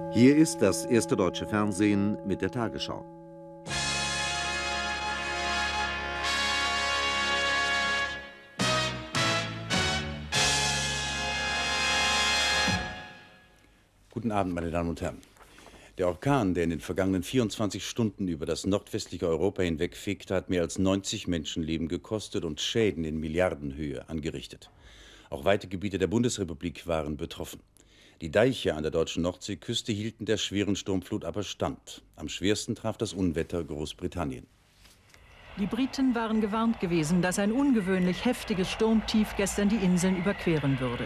Hier ist das erste deutsche Fernsehen mit der Tagesschau. Guten Abend, meine Damen und Herren. Der Orkan, der in den vergangenen 24 Stunden über das nordwestliche Europa hinwegfegte, hat mehr als 90 Menschenleben gekostet und Schäden in Milliardenhöhe angerichtet. Auch weite Gebiete der Bundesrepublik waren betroffen. Die Deiche an der deutschen Nordseeküste hielten der schweren Sturmflut aber stand. Am schwersten traf das Unwetter Großbritannien. Die Briten waren gewarnt gewesen, dass ein ungewöhnlich heftiges Sturmtief gestern die Inseln überqueren würde.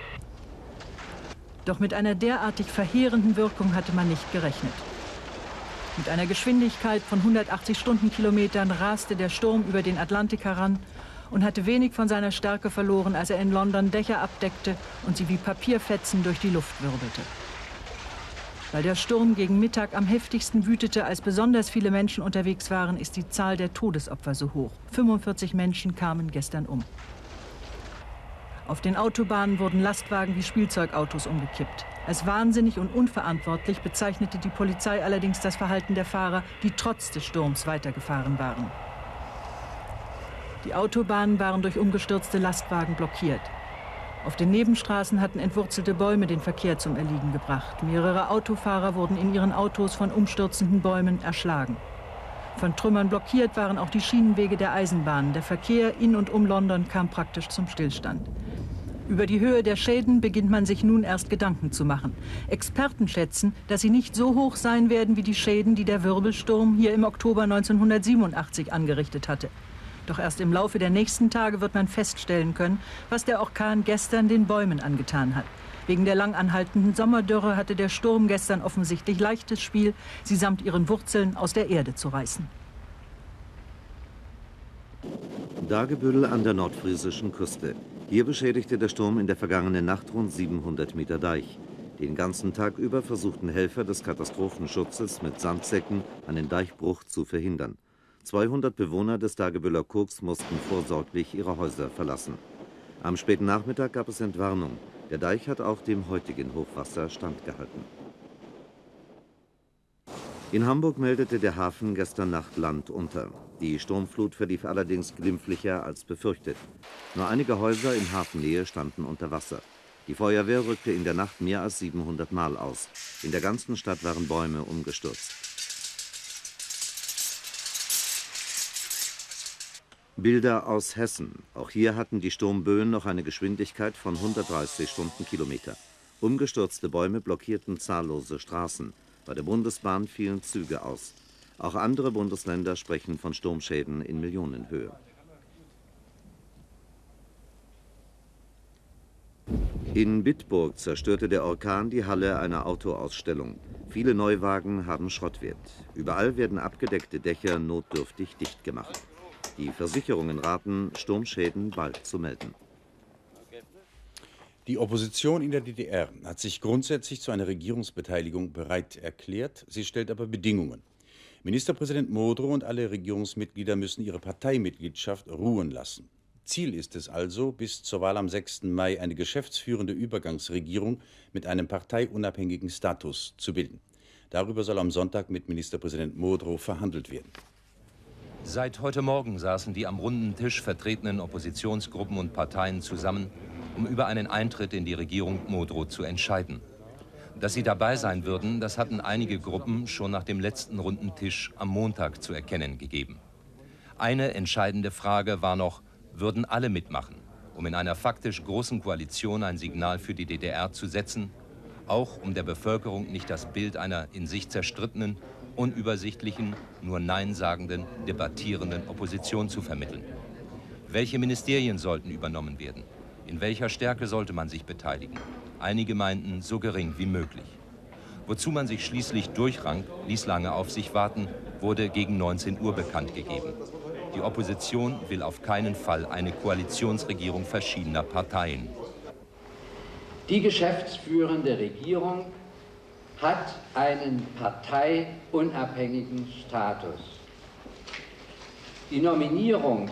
Doch mit einer derartig verheerenden Wirkung hatte man nicht gerechnet. Mit einer Geschwindigkeit von 180 Stundenkilometern raste der Sturm über den Atlantik heran und hatte wenig von seiner Stärke verloren, als er in London Dächer abdeckte und sie wie Papierfetzen durch die Luft wirbelte. Weil der Sturm gegen Mittag am heftigsten wütete, als besonders viele Menschen unterwegs waren, ist die Zahl der Todesopfer so hoch. 45 Menschen kamen gestern um. Auf den Autobahnen wurden Lastwagen wie Spielzeugautos umgekippt. Als wahnsinnig und unverantwortlich bezeichnete die Polizei allerdings das Verhalten der Fahrer, die trotz des Sturms weitergefahren waren. Die Autobahnen waren durch umgestürzte Lastwagen blockiert. Auf den Nebenstraßen hatten entwurzelte Bäume den Verkehr zum Erliegen gebracht. Mehrere Autofahrer wurden in ihren Autos von umstürzenden Bäumen erschlagen. Von Trümmern blockiert waren auch die Schienenwege der Eisenbahnen. Der Verkehr in und um London kam praktisch zum Stillstand. Über die Höhe der Schäden beginnt man sich nun erst Gedanken zu machen. Experten schätzen, dass sie nicht so hoch sein werden wie die Schäden, die der Wirbelsturm hier im Oktober 1987 angerichtet hatte. Doch erst im Laufe der nächsten Tage wird man feststellen können, was der Orkan gestern den Bäumen angetan hat. Wegen der lang anhaltenden Sommerdürre hatte der Sturm gestern offensichtlich leichtes Spiel, sie samt ihren Wurzeln aus der Erde zu reißen. Dagebüll an der nordfriesischen Küste. Hier beschädigte der Sturm in der vergangenen Nacht rund 700 Meter Deich. Den ganzen Tag über versuchten Helfer des Katastrophenschutzes mit Sandsäcken einen Deichbruch zu verhindern. 200 Bewohner des Dagebüller Koks mussten vorsorglich ihre Häuser verlassen. Am späten Nachmittag gab es Entwarnung. Der Deich hat auch dem heutigen Hochwasser standgehalten. In Hamburg meldete der Hafen gestern Nacht Land unter. Die Sturmflut verlief allerdings glimpflicher als befürchtet. Nur einige Häuser in Hafennähe standen unter Wasser. Die Feuerwehr rückte in der Nacht mehr als 700 Mal aus. In der ganzen Stadt waren Bäume umgestürzt. Bilder aus Hessen. Auch hier hatten die Sturmböen noch eine Geschwindigkeit von 130 Stundenkilometer. Umgestürzte Bäume blockierten zahllose Straßen. Bei der Bundesbahn fielen Züge aus. Auch andere Bundesländer sprechen von Sturmschäden in Millionenhöhe. In Bitburg zerstörte der Orkan die Halle einer Autoausstellung. Viele Neuwagen haben Schrottwert. Überall werden abgedeckte Dächer notdürftig dicht gemacht. Die Versicherungen raten, Sturmschäden bald zu melden. Die Opposition in der DDR hat sich grundsätzlich zu einer Regierungsbeteiligung bereit erklärt. Sie stellt aber Bedingungen. Ministerpräsident Modrow und alle Regierungsmitglieder müssen ihre Parteimitgliedschaft ruhen lassen. Ziel ist es also, bis zur Wahl am 6. Mai eine geschäftsführende Übergangsregierung mit einem parteiunabhängigen Status zu bilden. Darüber soll am Sonntag mit Ministerpräsident Modrow verhandelt werden. Seit heute Morgen saßen die am runden Tisch vertretenen Oppositionsgruppen und Parteien zusammen, um über einen Eintritt in die Regierung Modrow zu entscheiden. Dass sie dabei sein würden, das hatten einige Gruppen schon nach dem letzten runden Tisch am Montag zu erkennen gegeben. Eine entscheidende Frage war noch, würden alle mitmachen, um in einer faktisch großen Koalition ein Signal für die DDR zu setzen, auch um der Bevölkerung nicht das Bild einer in sich zerstrittenen, unübersichtlichen, nur Nein sagenden, debattierenden Opposition zu vermitteln. Welche Ministerien sollten übernommen werden? In welcher Stärke sollte man sich beteiligen? Einige meinten, so gering wie möglich. Wozu man sich schließlich durchrang, ließ lange auf sich warten, wurde gegen 19 Uhr bekannt gegeben. Die Opposition will auf keinen Fall eine Koalitionsregierung verschiedener Parteien. Die geschäftsführende Regierung hat einen parteiunabhängigen Status. Die Nominierung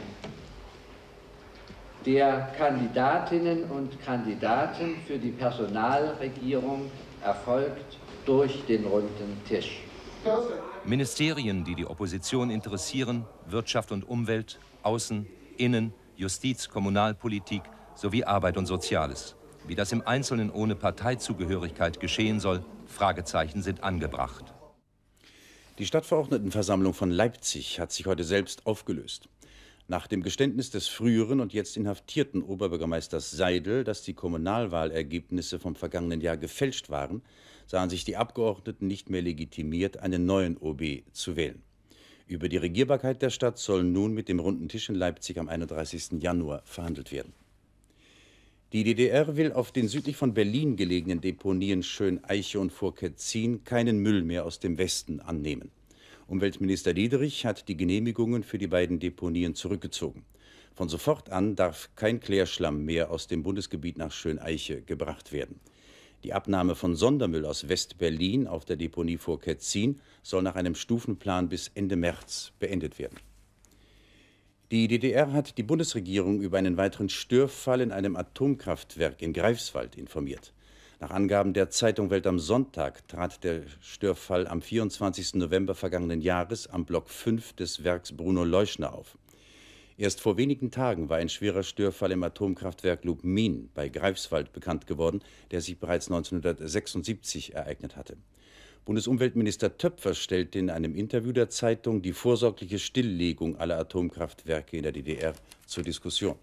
der Kandidatinnen und Kandidaten für die Personalregierung erfolgt durch den runden Tisch. Ministerien, die die Opposition interessieren, Wirtschaft und Umwelt, Außen-, Innen-, Justiz-, Kommunalpolitik sowie Arbeit und Soziales. Wie das im Einzelnen ohne Parteizugehörigkeit geschehen soll, Fragezeichen sind angebracht. Die Stadtverordnetenversammlung von Leipzig hat sich heute selbst aufgelöst. Nach dem Geständnis des früheren und jetzt inhaftierten Oberbürgermeisters Seidel, dass die Kommunalwahlergebnisse vom vergangenen Jahr gefälscht waren, sahen sich die Abgeordneten nicht mehr legitimiert, einen neuen OB zu wählen. Über die Regierbarkeit der Stadt soll nun mit dem runden Tisch in Leipzig am 31. Januar verhandelt werden. Die DDR will auf den südlich von Berlin gelegenen Deponien Schöneiche und Vorketzin keinen Müll mehr aus dem Westen annehmen. Umweltminister Diederich hat die Genehmigungen für die beiden Deponien zurückgezogen. Von sofort an darf kein Klärschlamm mehr aus dem Bundesgebiet nach Schöneiche gebracht werden. Die Abnahme von Sondermüll aus West-Berlin auf der Deponie Vorketzin soll nach einem Stufenplan bis Ende März beendet werden. Die DDR hat die Bundesregierung über einen weiteren Störfall in einem Atomkraftwerk in Greifswald informiert. Nach Angaben der Zeitung Welt am Sonntag trat der Störfall am 24. November vergangenen Jahres am Block 5 des Werks Bruno Leuschner auf. Erst vor wenigen Tagen war ein schwerer Störfall im Atomkraftwerk Lubmin bei Greifswald bekannt geworden, der sich bereits 1976 ereignet hatte. Bundesumweltminister Töpfer stellte in einem Interview der Zeitung die vorsorgliche Stilllegung aller Atomkraftwerke in der DDR zur Diskussion.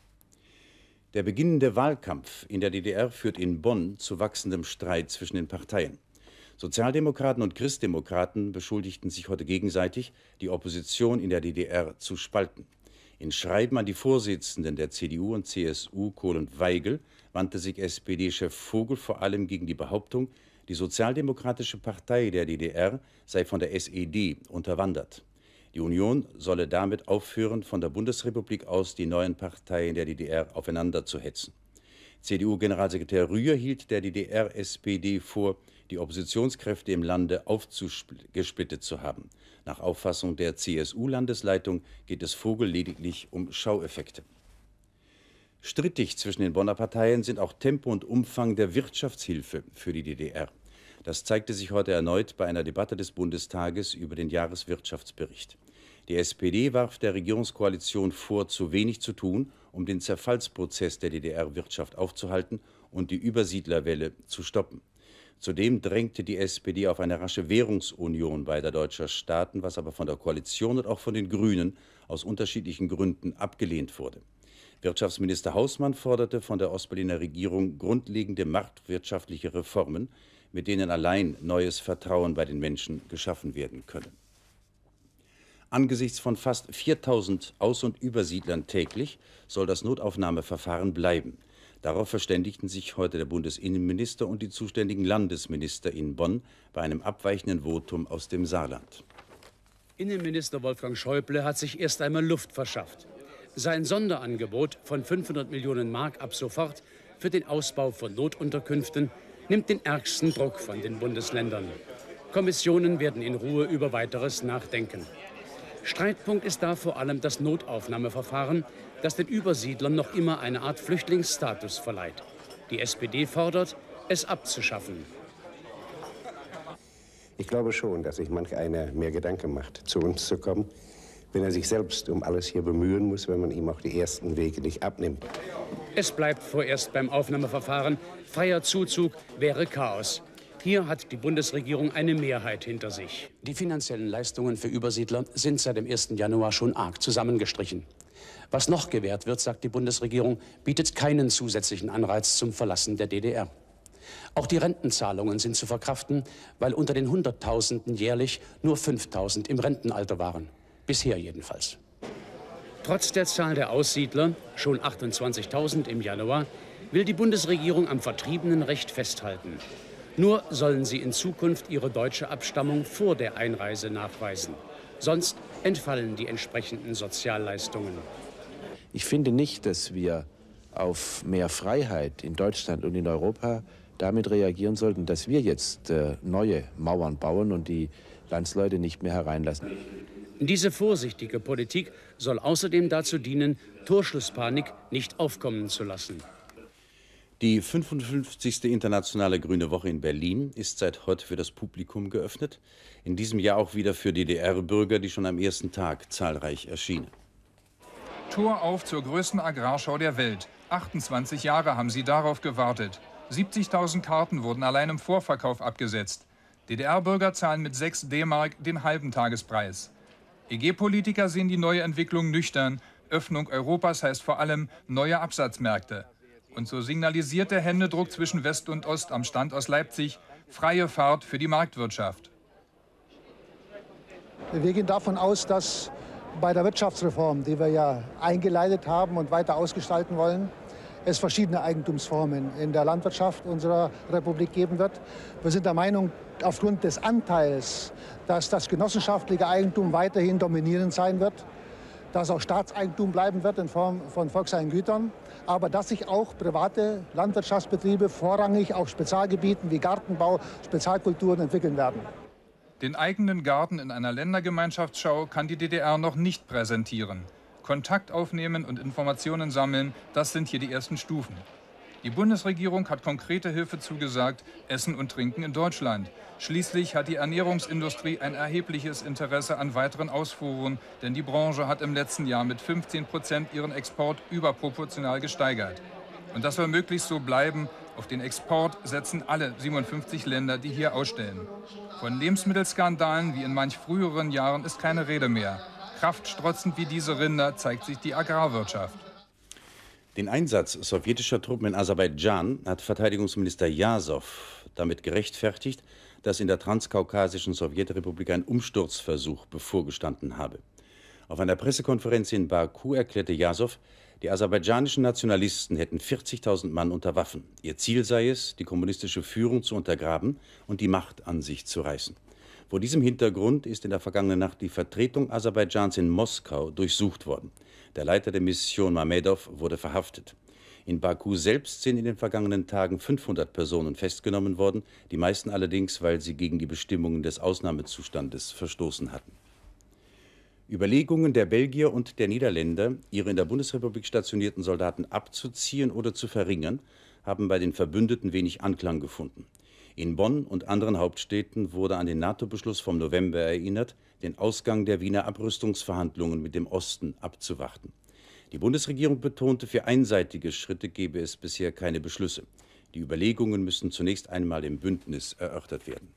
Der beginnende Wahlkampf in der DDR führt in Bonn zu wachsendem Streit zwischen den Parteien. Sozialdemokraten und Christdemokraten beschuldigten sich heute gegenseitig, die Opposition in der DDR zu spalten. In Schreiben an die Vorsitzenden der CDU und CSU, Kohl und Weigel, wandte sich SPD-Chef Vogel vor allem gegen die Behauptung, die Sozialdemokratische Partei der DDR sei von der SED unterwandert. Die Union solle damit aufhören, von der Bundesrepublik aus die neuen Parteien der DDR aufeinander zu hetzen. CDU-Generalsekretär Rühr hielt der DDR-SPD vor, die Oppositionskräfte im Lande aufgesplittet zu haben. Nach Auffassung der CSU-Landesleitung geht es Vogel lediglich um Schaueffekte. Strittig zwischen den Bonner Parteien sind auch Tempo und Umfang der Wirtschaftshilfe für die DDR. Das zeigte sich heute erneut bei einer Debatte des Bundestages über den Jahreswirtschaftsbericht. Die SPD warf der Regierungskoalition vor, zu wenig zu tun, um den Zerfallsprozess der DDR-Wirtschaft aufzuhalten und die Übersiedlerwelle zu stoppen. Zudem drängte die SPD auf eine rasche Währungsunion beider deutscher Staaten, was aber von der Koalition und auch von den Grünen aus unterschiedlichen Gründen abgelehnt wurde. Wirtschaftsminister Hausmann forderte von der Ostberliner Regierung grundlegende marktwirtschaftliche Reformen, mit denen allein neues Vertrauen bei den Menschen geschaffen werden könne. Angesichts von fast 4.000 Aus- und Übersiedlern täglich soll das Notaufnahmeverfahren bleiben. Darauf verständigten sich heute der Bundesinnenminister und die zuständigen Landesminister in Bonn bei einem abweichenden Votum aus dem Saarland. Innenminister Wolfgang Schäuble hat sich erst einmal Luft verschafft. Sein Sonderangebot von 500 Millionen Mark ab sofort für den Ausbau von Notunterkünften nimmt den ärgsten Druck von den Bundesländern. Kommissionen werden in Ruhe über Weiteres nachdenken. Streitpunkt ist da vor allem das Notaufnahmeverfahren, das den Übersiedlern noch immer eine Art Flüchtlingsstatus verleiht. Die SPD fordert, es abzuschaffen. Ich glaube schon, dass sich manch einer mehr Gedanken macht, zu uns zu kommen, wenn er sich selbst um alles hier bemühen muss, wenn man ihm auch die ersten Wege nicht abnimmt. Es bleibt vorerst beim Aufnahmeverfahren. Freier Zuzug wäre Chaos. Hier hat die Bundesregierung eine Mehrheit hinter sich. Die finanziellen Leistungen für Übersiedler sind seit dem 1. Januar schon arg zusammengestrichen. Was noch gewährt wird, sagt die Bundesregierung, bietet keinen zusätzlichen Anreiz zum Verlassen der DDR. Auch die Rentenzahlungen sind zu verkraften, weil unter den Hunderttausenden jährlich nur 5.000 im Rentenalter waren. Bisher jedenfalls. Trotz der Zahl der Aussiedler, schon 28.000 im Januar, will die Bundesregierung am Vertriebenenrecht festhalten. Nur sollen sie in Zukunft ihre deutsche Abstammung vor der Einreise nachweisen. Sonst entfallen die entsprechenden Sozialleistungen. Ich finde nicht, dass wir auf mehr Freiheit in Deutschland und in Europa damit reagieren sollten, dass wir jetzt neue Mauern bauen und die Landsleute nicht mehr hereinlassen. Diese vorsichtige Politik soll außerdem dazu dienen, Torschlusspanik nicht aufkommen zu lassen. Die 55. Internationale Grüne Woche in Berlin ist seit heute für das Publikum geöffnet. In diesem Jahr auch wieder für DDR-Bürger, die schon am ersten Tag zahlreich erschienen. Tor auf zur größten Agrarschau der Welt. 28 Jahre haben sie darauf gewartet. 70.000 Karten wurden allein im Vorverkauf abgesetzt. DDR-Bürger zahlen mit 6 D-Mark den halben Tagespreis. EG-Politiker sehen die neue Entwicklung nüchtern. Öffnung Europas heißt vor allem neue Absatzmärkte. Und so signalisiert der Händedruck zwischen West und Ost am Stand aus Leipzig freie Fahrt für die Marktwirtschaft. Wir gehen davon aus, dass bei der Wirtschaftsreform, die wir ja eingeleitet haben und weiter ausgestalten wollen, es verschiedene Eigentumsformen in der Landwirtschaft unserer Republik geben wird. Wir sind der Meinung, aufgrund des Anteils, dass das genossenschaftliche Eigentum weiterhin dominierend sein wird, dass auch Staatseigentum bleiben wird in Form von volkseigenen Gütern, aber dass sich auch private Landwirtschaftsbetriebe vorrangig auf Spezialgebieten wie Gartenbau, Spezialkulturen entwickeln werden. Den eigenen Garten in einer Ländergemeinschaftsschau kann die DDR noch nicht präsentieren. Kontakt aufnehmen und Informationen sammeln, das sind hier die ersten Stufen. Die Bundesregierung hat konkrete Hilfe zugesagt, Essen und Trinken in Deutschland. Schließlich hat die Ernährungsindustrie ein erhebliches Interesse an weiteren Ausfuhren, denn die Branche hat im letzten Jahr mit 15% ihren Export überproportional gesteigert. Und das soll möglichst so bleiben. Auf den Export setzen alle 57 Länder, die hier ausstellen. Von Lebensmittelskandalen wie in manch früheren Jahren ist keine Rede mehr. Kraftstrotzend wie diese Rinder zeigt sich die Agrarwirtschaft. Den Einsatz sowjetischer Truppen in Aserbaidschan hat Verteidigungsminister Jasow damit gerechtfertigt, dass in der transkaukasischen Sowjetrepublik ein Umsturzversuch bevorgestanden habe. Auf einer Pressekonferenz in Baku erklärte Jasow, die aserbaidschanischen Nationalisten hätten 40.000 Mann unter Waffen. Ihr Ziel sei es, die kommunistische Führung zu untergraben und die Macht an sich zu reißen. Vor diesem Hintergrund ist in der vergangenen Nacht die Vertretung Aserbaidschans in Moskau durchsucht worden. Der Leiter der Mission Mamedov wurde verhaftet. In Baku selbst sind in den vergangenen Tagen 500 Personen festgenommen worden, die meisten allerdings, weil sie gegen die Bestimmungen des Ausnahmezustandes verstoßen hatten. Überlegungen der Belgier und der Niederländer, ihre in der Bundesrepublik stationierten Soldaten abzuziehen oder zu verringern, haben bei den Verbündeten wenig Anklang gefunden. In Bonn und anderen Hauptstädten wurde an den NATO-Beschluss vom November erinnert, den Ausgang der Wiener Abrüstungsverhandlungen mit dem Osten abzuwarten. Die Bundesregierung betonte, für einseitige Schritte gebe es bisher keine Beschlüsse. Die Überlegungen müssen zunächst einmal im Bündnis erörtert werden.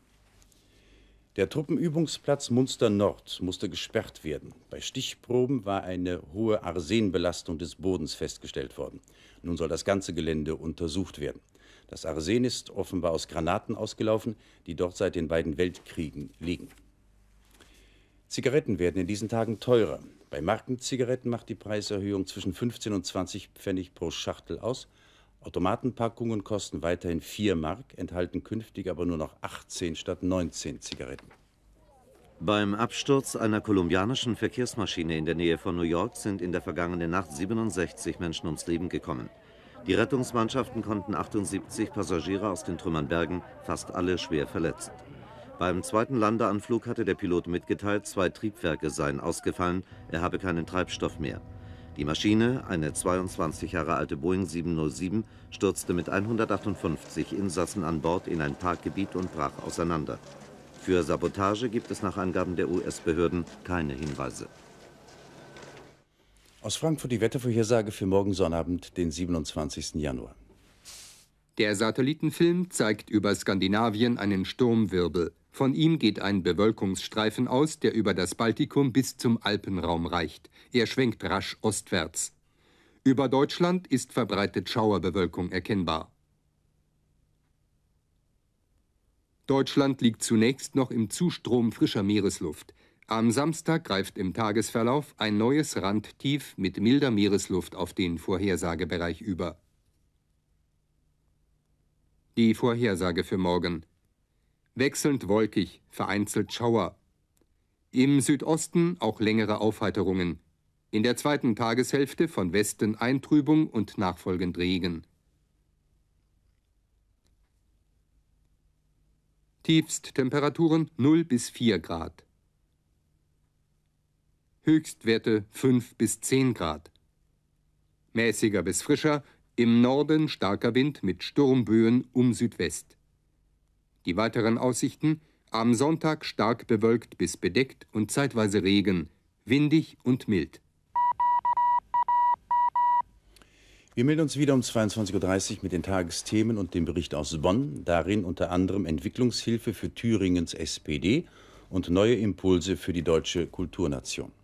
Der Truppenübungsplatz Munster Nord musste gesperrt werden. Bei Stichproben war eine hohe Arsenbelastung des Bodens festgestellt worden. Nun soll das ganze Gelände untersucht werden. Das Arsen ist offenbar aus Granaten ausgelaufen, die dort seit den beiden Weltkriegen liegen. Zigaretten werden in diesen Tagen teurer. Bei Markenzigaretten macht die Preiserhöhung zwischen 15 und 20 Pfennig pro Schachtel aus. Automatenpackungen kosten weiterhin 4 Mark, enthalten künftig aber nur noch 18 statt 19 Zigaretten. Beim Absturz einer kolumbianischen Verkehrsmaschine in der Nähe von New York sind in der vergangenen Nacht 67 Menschen ums Leben gekommen. Die Rettungsmannschaften konnten 78 Passagiere aus den Trümmern bergen, fast alle schwer verletzt. Beim zweiten Landeanflug hatte der Pilot mitgeteilt, 2 Triebwerke seien ausgefallen, er habe keinen Treibstoff mehr. Die Maschine, eine 22 Jahre alte Boeing 707, stürzte mit 158 Insassen an Bord in ein Parkgebiet und brach auseinander. Für Sabotage gibt es nach Angaben der US-Behörden keine Hinweise. Aus Frankfurt die Wettervorhersage für morgen Sonnabend, den 27. Januar. Der Satellitenfilm zeigt über Skandinavien einen Sturmwirbel. Von ihm geht ein Bewölkungsstreifen aus, der über das Baltikum bis zum Alpenraum reicht. Er schwenkt rasch ostwärts. Über Deutschland ist verbreitet Schauerbewölkung erkennbar. Deutschland liegt zunächst noch im Zustrom frischer Meeresluft. Am Samstag greift im Tagesverlauf ein neues Randtief mit milder Meeresluft auf den Vorhersagebereich über. Die Vorhersage für morgen. Wechselnd wolkig, vereinzelt Schauer. Im Südosten auch längere Aufheiterungen. In der zweiten Tageshälfte von Westen Eintrübung und nachfolgend Regen. Tiefsttemperaturen 0 bis 4 Grad. Höchstwerte 5 bis 10 Grad. Mäßiger bis frischer Im Norden starker Wind mit Sturmböen um Südwest. Die weiteren Aussichten: am Sonntag stark bewölkt bis bedeckt und zeitweise Regen, windig und mild. Wir melden uns wieder um 22:30 Uhr mit den Tagesthemen und dem Bericht aus Bonn, darin unter anderem Entwicklungshilfe für Thüringens SPD und neue Impulse für die deutsche Kulturnation.